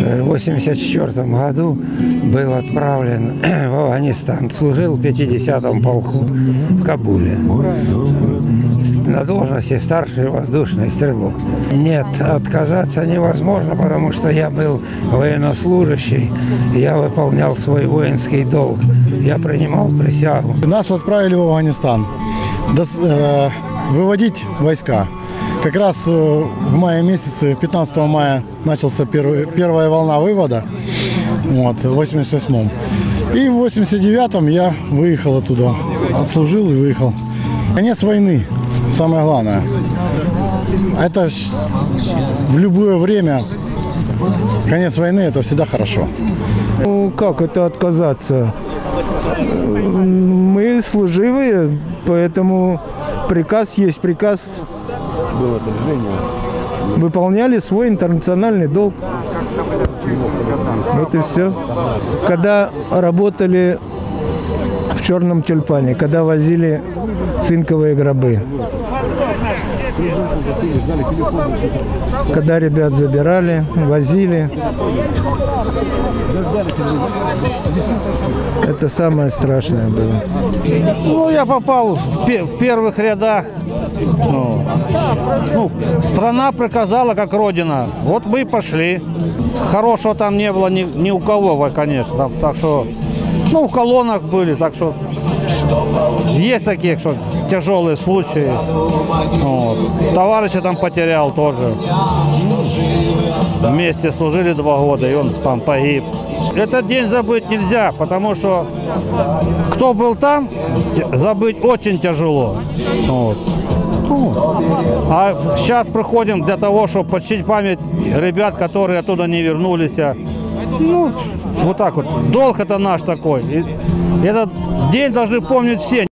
в 1984 году был отправлен в Афганистан. Служил в 50-м полку в Кабуле на должности старший воздушный стрелок. Нет, отказаться невозможно, потому что я был военнослужащий, я выполнял свой воинский долг, я принимал присягу. Нас отправили в Афганистан выводить войска. Как раз в мае месяце, 15 мая, начался первая волна вывода, вот, в 88-м. И в 89-м я выехал оттуда, отслужил и выехал. Конец войны, самое главное. Это в любое время, конец войны, это всегда хорошо. Ну, как это отказаться? Мы служивые, поэтому приказ есть приказ. Выполняли свой интернациональный долг. Вот и все. Когда работали в Черном тюльпане, когда возили цинковые гробы, когда ребят забирали, возили, это самое страшное было. Ну, я попал в первых рядах. Страна приказала, как родина. Вот мы и пошли. Хорошего там не было ни у кого, конечно. Так что, в колоннах были, так что есть такие, что тяжелые случаи. Вот. Товарища там потерял тоже. Вместе служили 2 года, и он там погиб. Этот день забыть нельзя, потому что кто был там, забыть очень тяжело. Вот. А сейчас приходим для того, чтобы почтить память ребят, которые оттуда не вернулись. Ну, вот так вот. Долг это наш такой. И этот день должны помнить все.